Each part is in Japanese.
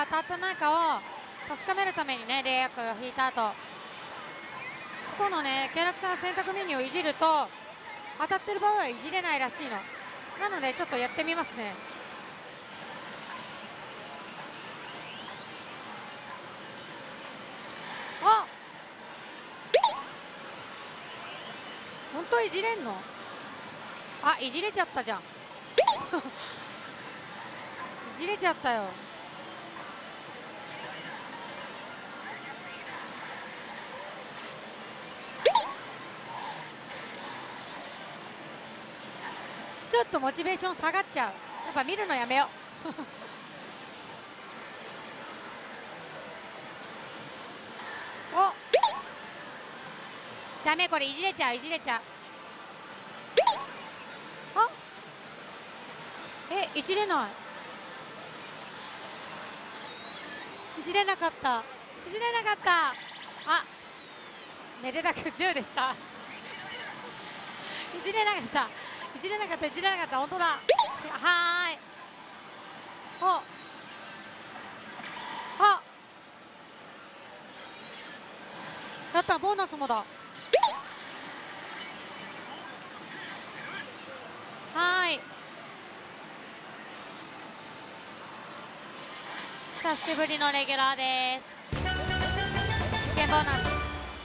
が当たってないかを確かめるためにね、霊薬を引いた後、ここのねキャラクター選択メニューをいじると当たってる場合はいじれないらしいの。なのでちょっとやってみますね。あ、本当いじれんの？あ、いじれちゃったじゃんいじれちゃったよ。ちょっとモチベーション下がっちゃう。やっぱ見るのやめようお、ダメ、これいじれちゃう、いじれちゃう。あ、いじれない、いじれなかった、いじれなかった。あ、めでたく10でしたいじれなかった、いじれなかった、いじれなかった、本当だ。はーい、お、あ、やった、ボーナスもだ。はーい、久しぶりのレギュラーです。試験ボーナス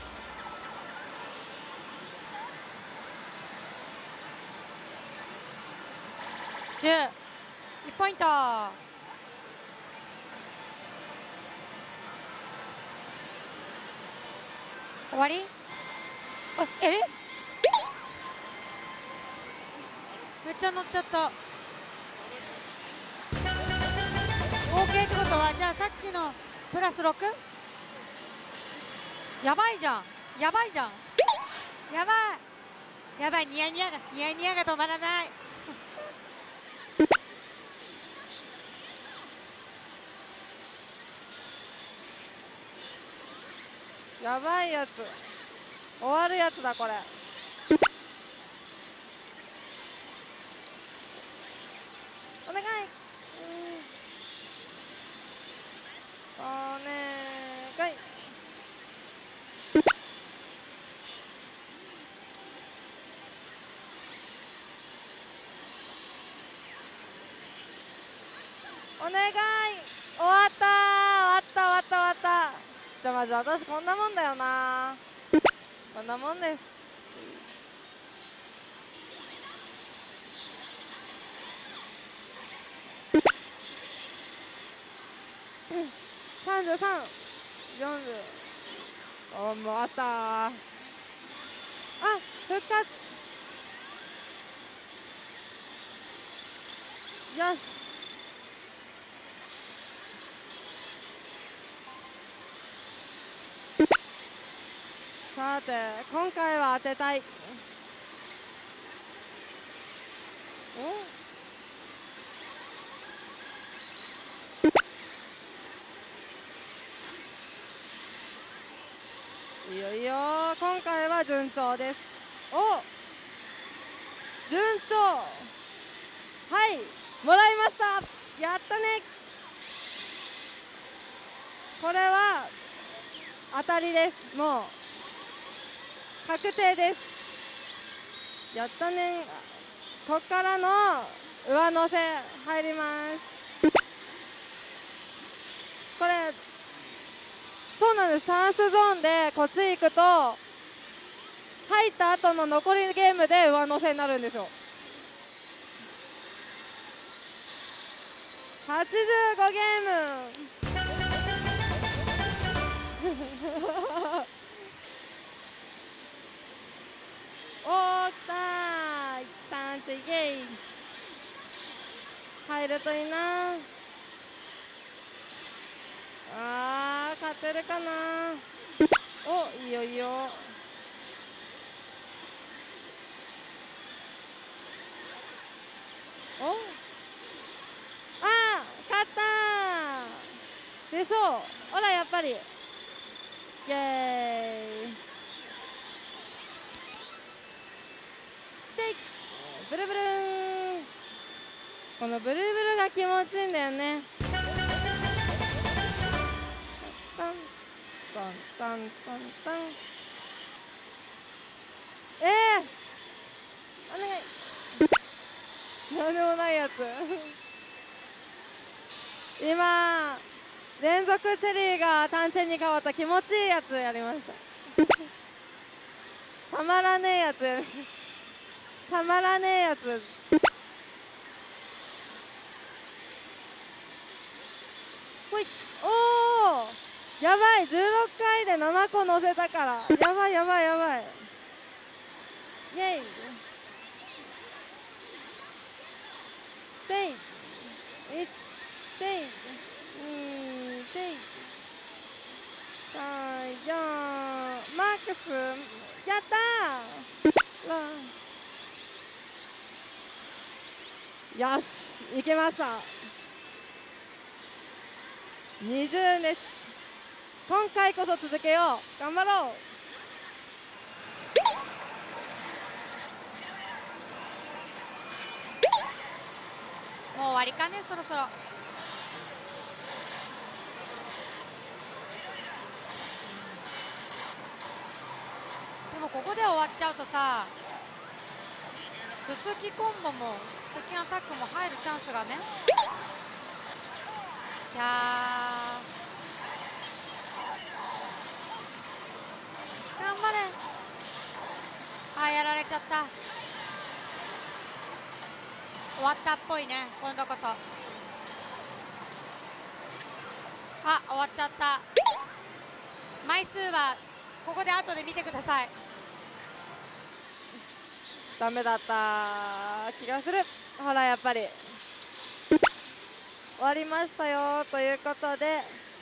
10、1ポイント。終わり？あ、めっちゃ乗っちゃった。OK ってことは、じゃあさっきのプラス 6？ やばいじゃん、やばいじゃんやばいやばい、ニヤニヤが止まらないやばいやつ、終わるやつだこれ。お願い、お願い。お願い、終わった、終わった、終わった、終わった。じゃあまず私こんなもんだよな、こんなもんです。33、40、もう終わったー。あ、復活、よし。さて今回は当てたい。いいよいいよ、今回は順調です。お、順調、はい、もらいました、やったね。これは当たりです、もう確定です。やったね。こっからの上乗せ入ります。これそうなんです、タンスゾーンでこっち行くと入った後の残りゲームで上乗せになるんですよ。85ゲームおー、きたー、一旦チゲイ入るといいな。あー、勝てるかな。お、いいよいいよ。お、あー、勝ったーでしょう。ほらやっぱりイエーイで、ブルブルーン、このブルブルが気持ちいいんだよね。 タンタンタン。お願い。なんでもないやつ。今連続チェリーが単線に変わった気持ちいいやつやりました。たまらねえやつ。たまらねえやつ。ほい。おお、やばい。16回で7個乗せたから、やばいやばいやばい。イェイ。ステイ。1ステイ。2ステイ。3、4マックス。やったー。よし、いけました。20です。今回こそ続けよう。頑張ろもう終わりかね、そろそろ。でもここで終わっちゃうとさ、続きコンボも続きアタックも入るチャンスがね。いやー、頑張れ。あ、やられちゃった。終わったっぽいね、今度こそ。あ、終わっちゃった。枚数はここで後で見てください。 う。ダメだった気がする。ほら、やっぱり終わりましたよということで、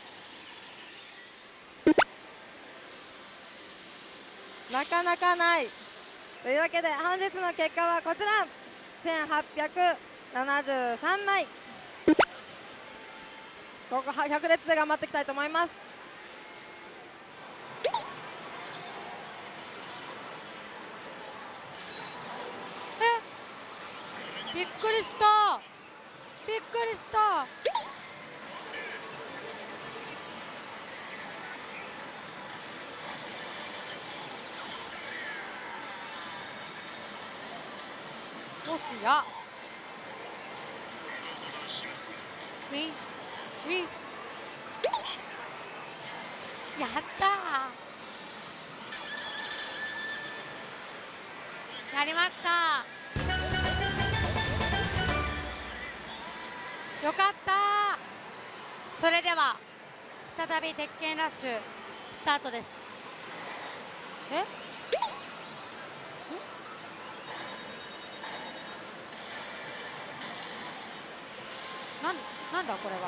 なかなかないというわけで、本日の結果はこちら。1873枚。ここ100列で頑張っていきたいと思います。 びっくりした。びっくりした。もしやウィンウィン、やったー、やりました。よかったー。それでは再び鉄拳ラッシュスタートです。なんだこれは。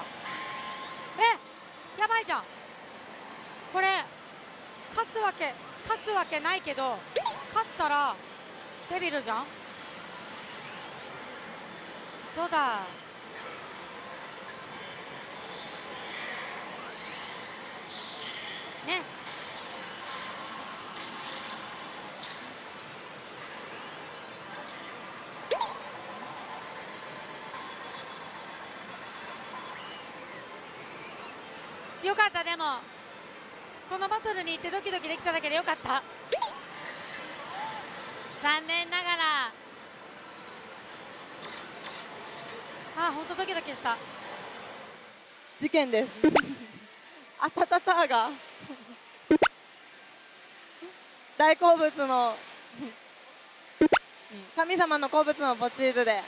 やばいじゃんこれ。勝つわけないけど、勝ったらデビルじゃん。そうだ。ね。よかった。でもこのバトルに行ってドキドキできただけでよかった。残念ながら。あ、ほんとドキドキした。 事件です。あたたたが大好物の神様の好物のポチーズで、や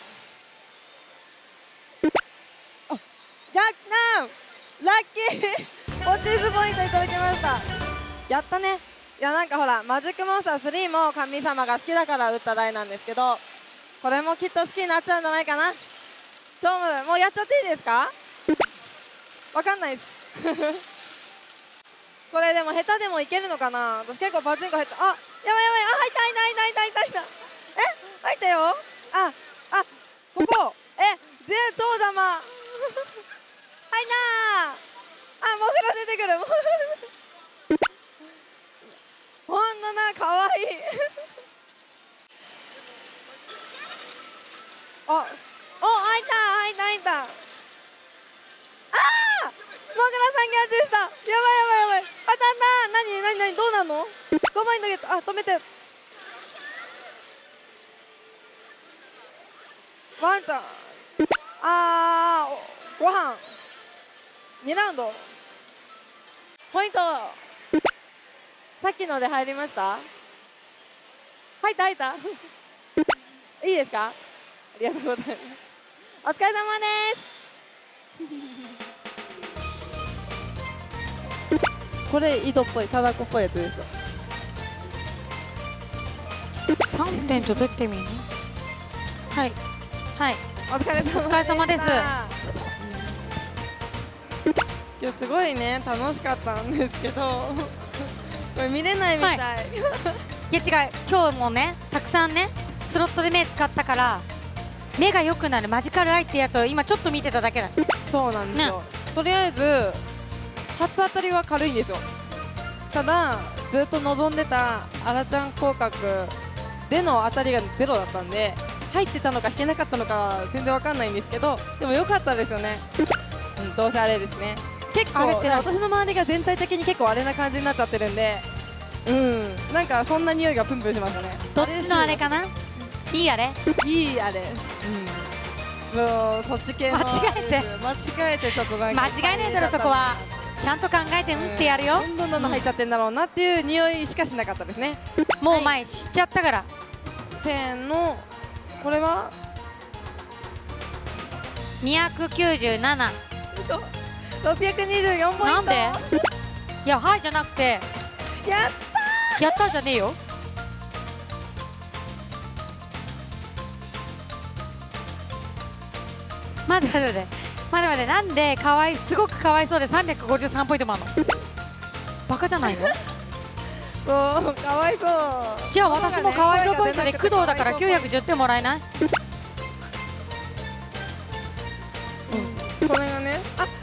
ったー、ラッキーポチーズポイントいただきました。やったね。いや、なんかほら、マジックモンスター3も神様が好きだから打った台なんですけど、これもきっと好きになっちゃうんじゃないかな。もうやっちゃっていいですか？わかんないですこれでも下手でもいけるのかな。私結構パチンコ入った。あ、やばいやばい。あ、入った入ったよ。ここ超邪魔入んなー。モグラ出てくるほんとな、かわいい入ったモグラさんキャッチした。やばい当たんな何どうなんの？5枚投げた。あ、止めて。ワンタン。ご飯。2ラウンド。ポイント。さっきので入りました？入った入った。いいですか？ありがとうございます。お疲れ様です。これ井戸っぽい、貞子っぽいやつですよ。 3点届いてみる。はいはい、 お疲れ様です。 お疲れ様です。 今日すごいね、楽しかったんですけどこれ見れないみたい、はい、 いや違う、今日もねたくさんねスロットで目使ったから目が良くなるマジカルアイってやつを今ちょっと見てただけだ。 そうなんですよ、ね、とりあえず初当たりは軽いんですよ。ただずっと望んでたあらちゃん広角での当たりがゼロだったんで、入ってたのか引けなかったのか全然わかんないんですけど、でも良かったですよね、どうせあれですね。結構私の周りが全体的に結構あれな感じになっちゃってるんで、なんかそんな匂いがプンプンしましたね。 どっちのあれかな？いいあれ？ いいあれ。もうそっち系の間違えてちょっとなんか間違えないだろ、そこはちゃんと考えてってやるよ。 どんどん入っちゃってんだろうなっていう匂いしかしなかったですね。 もう前知っちゃったから。 せーの、これは 297。 624ポイント。 なんで？いや、はいじゃなくて、 やったー。 やったじゃねえよ。待って、なんですごくかわいそうで353ポイントもあるの？バカじゃないの？ そう、かわいそう。 じゃあ私もかわいそうポイントで工藤だから910点もらえない？ これがね、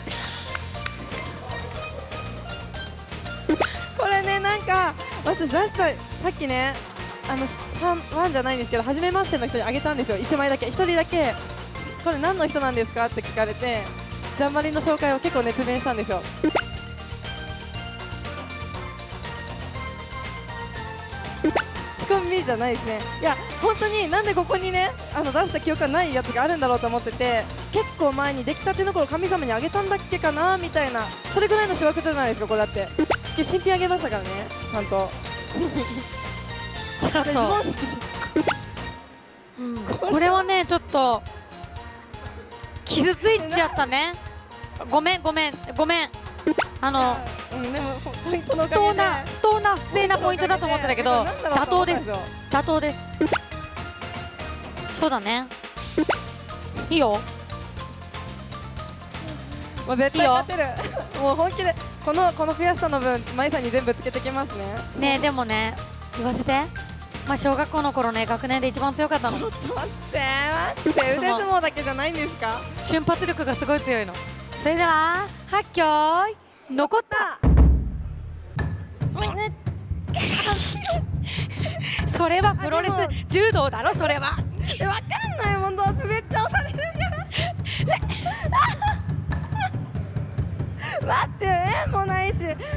これね、なんか私出した、さっきねファンじゃないんですけど初めましての人にあげたんですよ。1枚だけ、1人だけこれ何の人なんですかって聞かれて、ジャンバリンの紹介を結構熱弁したんですよ。仕込みじゃないですね。いや本当になんでここにね出した記憶がないやつがあるんだろうと思ってて、結構前に出来たての頃神様にあげたんだっけかなみたいな、それぐらいの種枠じゃないですかこれ。だって新品あげましたからね、ちゃんとちょっとこれはねちょっと傷ついちゃったね。ごめんでもポイントのお不かげで当な不正なポイントだと思ってたけど、妥当です。そうだね、いいよ、 もう絶対勝てるもう本気でこの悔しさの分舞さんに全部つけてきますね。 ね、でもね言わせて、小学校の頃ね学年で一番強かったの。 ちょっと待って腕相撲だけじゃないんですか？ 瞬発力がすごい強いの。それでははっきょーい残ったそれはプロレス柔道だろ、それは。 わかんないもん、どうせめっちゃ押されるじゃん待って、もうないし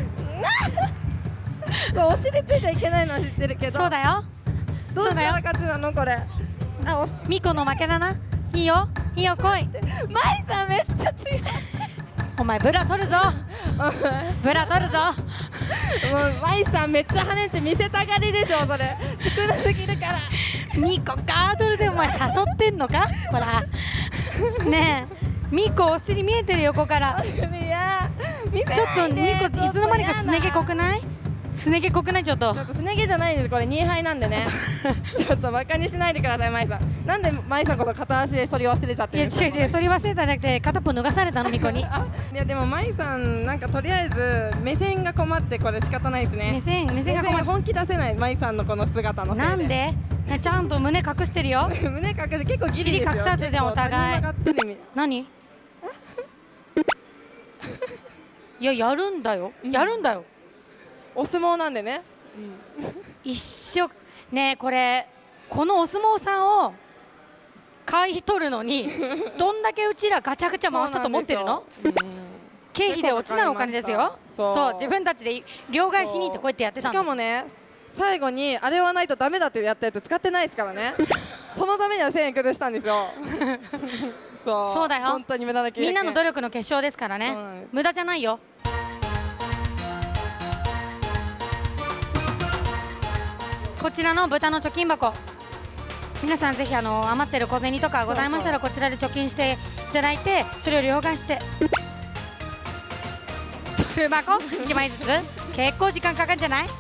お尻ついちゃいけないのは知ってるけど。 そうだよ、 どうしたら勝ちなのこれ。 ミコの負けだな。いいよ来い。 舞さんめっちゃ強いお前ブラ取るぞブラ取るぞもう舞さんめっちゃ跳ねて見せたがりでしょ、それ少なすぎるから。 ミコガードルでお前誘ってんのか、ほらねえミコお尻見えてる横から。 いや見せないで。 ちょっとミコいつの間にかすね毛濃くない？すね毛濃くない？ちょっとすね毛じゃないです、これ2敗なんでねちょっとバカにしないでください、舞さん。なんで舞さんこそ片足でそれ忘れちゃってるんですか？ いや違う、それ忘れたんじゃなくて片っぽ脱がされたのミコに。 いやでも舞さんなんかとりあえず目線が困って、これ仕方ないですね。 目線が困って本気出せない舞さんのこの姿のせいで。 なんで？ちゃんと胸隠してるよ胸隠して結構ギリですよ。 尻隠さずじゃんお互い。何？いややるんだよ。 お相撲なんでね、 一緒ね。このお相撲さんを買い取るのにどんだけうちらガチャガチャ回したと思ってるの？ 経費で落ちないお金ですよ。そう自分たちで両替しに行ってこうやってやってたんしです。 かもね最後にあれはないとダメだってやったやつ使ってないですからねそのためには1000円崩したんですよそうだよ、 本当に無駄な経験。 みんなの努力の結晶ですからね。無駄じゃないよ。こちらの豚の貯金箱、皆さんぜひ余ってる小銭とかございましたらこちらで貯金していただいて、それを両替してドル箱1枚ずつ結構時間かかるんじゃない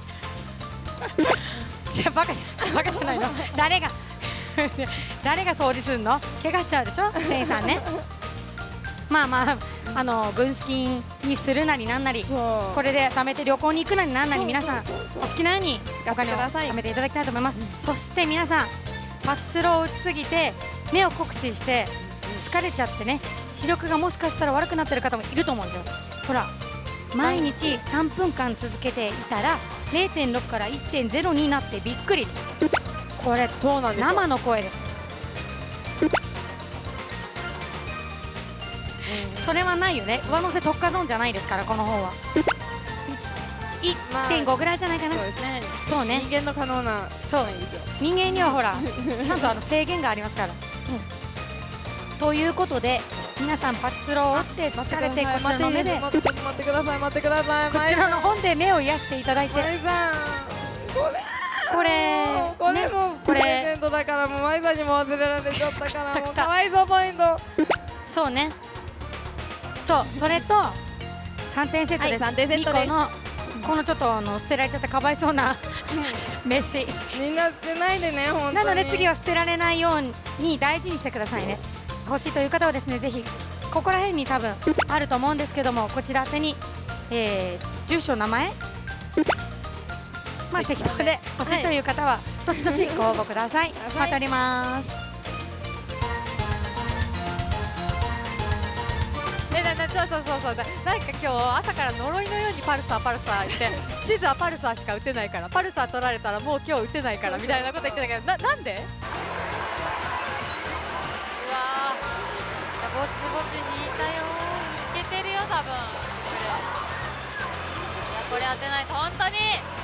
いやバカじゃないの誰が掃除すんの？怪我しちゃうでしょ店員さんね。まあ軍資金にするなりなんなり、これで貯めて旅行に行くなりなんなり、皆さんお好きなようにお金を貯めていただきたいと思います。そして皆さんパチスロを打ちすぎて目を酷使して疲れちゃってね、視力がもしかしたら悪くなってる方もいると思うんですよ。ほら毎日3分間続けていたら 0.6 から 1.0 になってびっくり。これ生の声です。それはないよね。上乗せ特化ゾーンじゃないですからこの本は。1.5 ぐらいじゃないかな。そうですね。そうね。 人間の可能な。 そう。人間にはほらちゃんと制限がありますから。ということで皆さんパチスロを打って疲れてこちらの目で待ってください。 こちらの本で目を癒していただいて。これもプレゼントだからもうマイさんにも忘れられちゃったからもうかわいそうポイント。 そうね。そうそれと3点セットです。 3点セットです。 このちょっと捨てられちゃったかわいそうな飯みんな捨てないでね本当に。 なので次は捨てられないように大事にしてくださいね。欲しいという方はですねぜひここら辺に多分あると思うんですけども、こちら宛てに、住所名前適当で欲しいという方はどしどしご応募ください。待っております。 そうなんか今日朝から呪いのようにパルサー言って地図はパルサーしか打てないから、パルサー取られたらもう今日打てないからみたいなこと言ってたけど、なんで？うわー、ぼちぼちにいたよー。いけてるよ多分。これ当てないと本当に